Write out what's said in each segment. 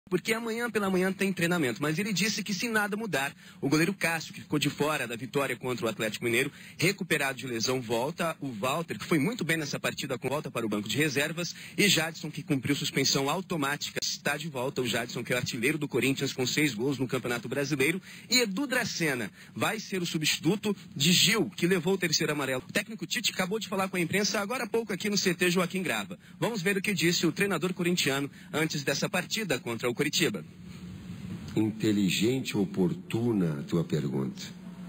porque amanhã pela manhã tem treinamento. Mas ele disse que se nada mudar, o goleiro Cássio, que ficou de fora da vitória contra o Atlético Mineiro, recuperado de lesão, volta. O Walter, que foi muito bem nessa partida, volta para o banco de reservas. E Jadson, que cumpriu suspensão automática, está de volta. O Jadson, que é o artilheiro do Corinthians com 6 gols no Campeonato Brasileiro. E Edu Dracena vai ser o substituto de Gil, que levou o terceiro amarelo. O técnico Tite acabou de falar com a imprensa agora há pouco aqui no CT Joaquim Grava. Vamos ver o que disse o treinador corintiano antes dessa partida contra o Curitiba. Inteligente e oportuna a tua pergunta.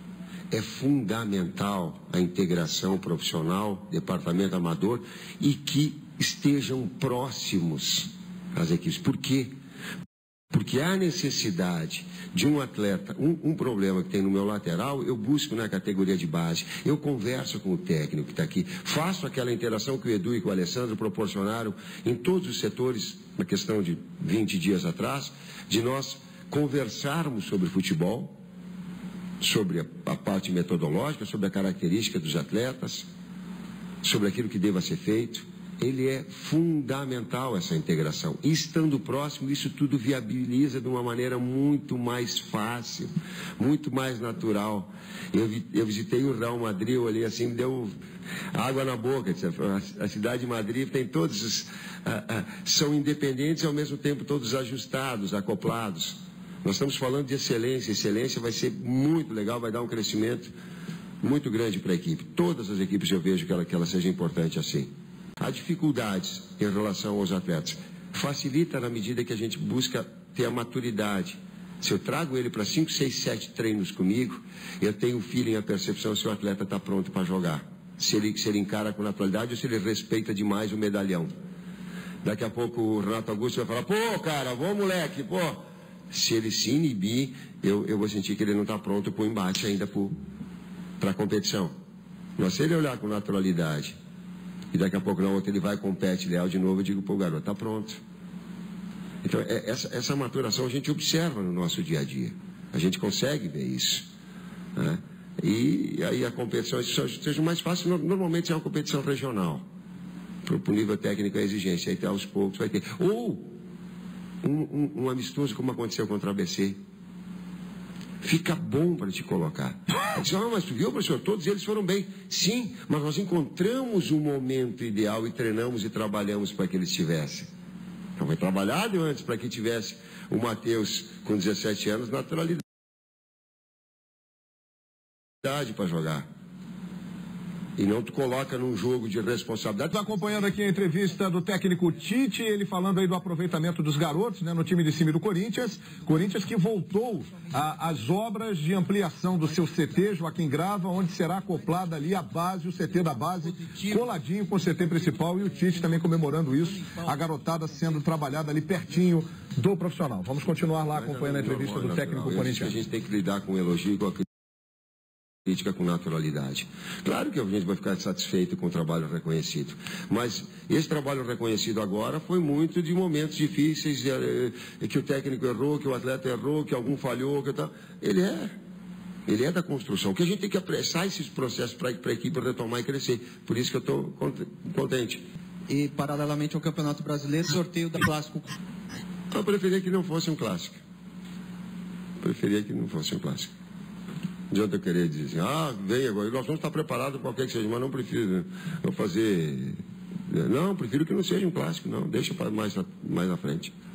É fundamental a integração profissional, departamento amador, e que estejam próximos às equipes. Por quê? Porque há necessidade de um atleta, um problema que tem no meu lateral, eu busco na categoria de base, eu converso com o técnico que está aqui, faço aquela interação que o Edu e com o Alessandro proporcionaram em todos os setores, na questão de 20 dias atrás, de nós conversarmos sobre futebol, sobre a parte metodológica, sobre a característica dos atletas, sobre aquilo que deva ser feito. Ele é fundamental, essa integração. E estando próximo, isso tudo viabiliza de uma maneira muito mais fácil, muito mais natural. Eu visitei o Real Madrid, eu olhei assim, me deu água na boca. A cidade de Madrid tem todos os... são independentes e ao mesmo tempo todos ajustados, acoplados. Nós estamos falando de excelência. Excelência vai ser muito legal, vai dar um crescimento muito grande para a equipe. Todas as equipes eu vejo que ela seja importante assim. Há dificuldades em relação aos atletas. Facilita na medida que a gente busca ter a maturidade. Se eu trago ele para 5, 6, 7 treinos comigo, eu tenho o feeling, a percepção se o atleta está pronto para jogar. Se ele encara com naturalidade ou se ele respeita demais o medalhão. Daqui a pouco o Renato Augusto vai falar, pô, cara, vamos moleque, pô. Se ele se inibir, eu vou sentir que ele não está pronto para o embate ainda para a competição. Mas se ele olhar com naturalidade, e daqui a pouco na outra ele vai, compete, leal de novo, eu digo, pô, garoto, tá pronto. Então, essa maturação a gente observa no nosso dia a dia. A gente consegue ver isso. Né? E aí a competição seja mais fácil, normalmente é uma competição regional. Para o nível técnico é exigência, aí aos poucos vai ter. Ou um amistoso como aconteceu contra a ABC. Fica bom para te colocar. Disse, não, mas tu viu, professor, todos eles foram bem. Sim, mas nós encontramos um momento ideal e treinamos e trabalhamos para que eles tivessem. Então foi trabalhado antes para que tivesse o Matheus com 17 anos, naturalidade para jogar. E não te coloca num jogo de responsabilidade. Estou acompanhando aqui a entrevista do técnico Tite, ele falando aí do aproveitamento dos garotos, né, no time de cima do Corinthians. Corinthians que voltou às obras de ampliação do seu CT, Joaquim Grava, onde será acoplada ali a base, o CT da base, coladinho com o CT principal, e o Tite também comemorando isso, a garotada sendo trabalhada ali pertinho do profissional. Vamos continuar lá acompanhando a entrevista do técnico corintiano. A gente tem que lidar com o elogio e com a crítica com naturalidade. Claro que a gente vai ficar satisfeito com o trabalho reconhecido, mas esse trabalho reconhecido agora foi muito de momentos difíceis, que o técnico errou, que o atleta errou, que algum falhou, que tal. Ele é da construção, que a gente tem que apressar esses processos para a equipe retomar e crescer. Por isso que eu estou contente. E, paralelamente ao Campeonato Brasileiro, sorteio da Clássico. Eu preferia que não fosse um clássico. Preferia que não fosse um clássico. Não adianta eu querer dizer assim, vem agora, nós vamos estar preparados para qualquer que seja, mas não prefiro eu fazer... Não, prefiro que não seja um clássico, não, deixa para mais na frente.